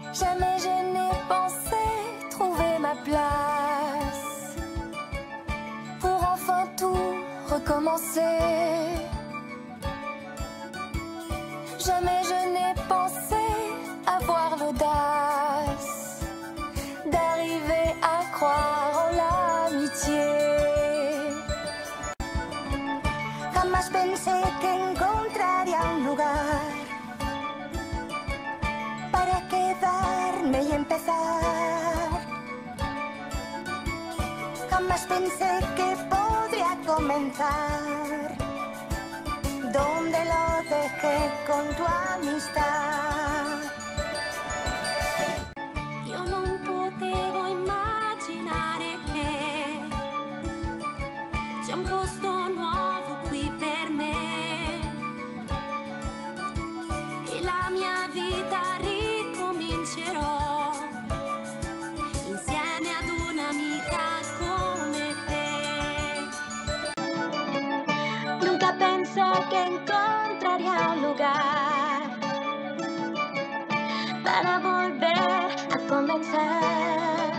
Jamais je n'ai pensé trouver ma place pour enfin tout recommencer. Jamais je n'ai pensé avoir l'audace d'arriver à croire en l'amitié. Jamás pensé que encontraría un lugar para quedarme y empezar. Jamás pensé que podría comenzar donde lo dejé con tu amistad. Io non potevo immaginare che c'è un posto nuovo qui per me e la mia vita ricomincerò insieme ad un'amica come te. Nunca pensé que encontraría un lugar para volver a comenzar.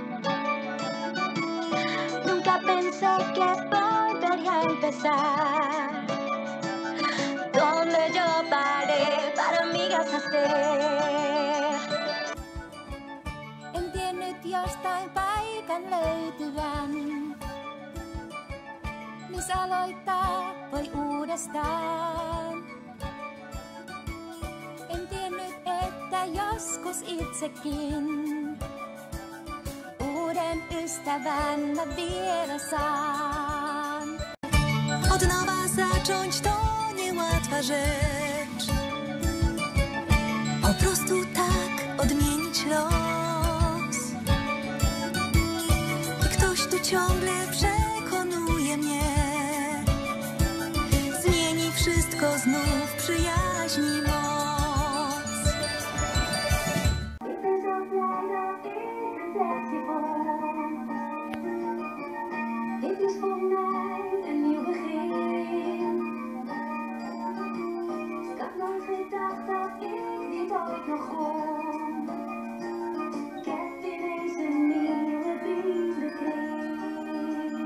Nunca pensé que volvería a empezar donde yo paré para amigas hacer. En tiennyt jostain paikan löytyvän, missä aloittaa voi uudestaan. En tiennyt, että joskus itsekin uuden ystävän mä vielä saan. Od nowa zacząć to niełatwa rzecz. Po prostu tak odmienić los. I ktoś tu ciągle przekonuje mnie. Zmieni wszystko znów przyjaźni moc. Dit is voor mij een nieuw begin. Ik had nooit gedacht dat ik dit ooit nog kon. Ik heb ineens een nieuwe vriendenkring.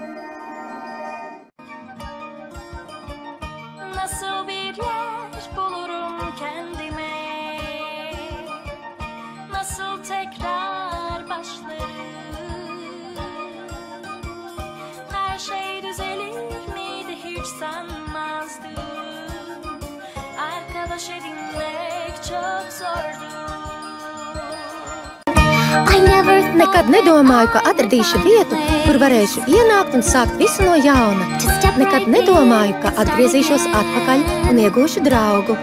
Nasıl bir yer bulurum kendime? Nasıl tekrar başlarım? Her şey düzelir miydi hiç sanmazdım. Arkadaş edinmek çok zordu. Nekad nedomāju, ka atradīšu vietu, kur varēšu ienākt un sākt visu no jauna. Nekad nedomāju, ka atgriezīšos atpakaļ un iegūšu draugu.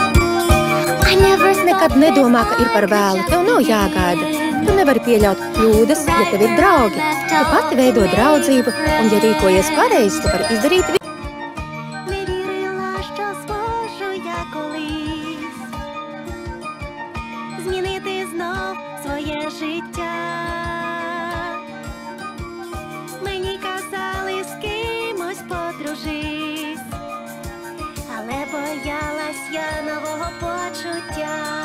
Nekad nedomā, ka ir par vēlu, tev nav jāgaida. Tu nevari pieļaut kļūdas, ja tev ir draugi. Tu pati veido draudzību, un ja rīkojies pareizi, tu vari izdarīt visu. Не вірила, що зможу я колись змінити знов своє життя. Мені казали, з кимось подружись, але боялась я нового почуття.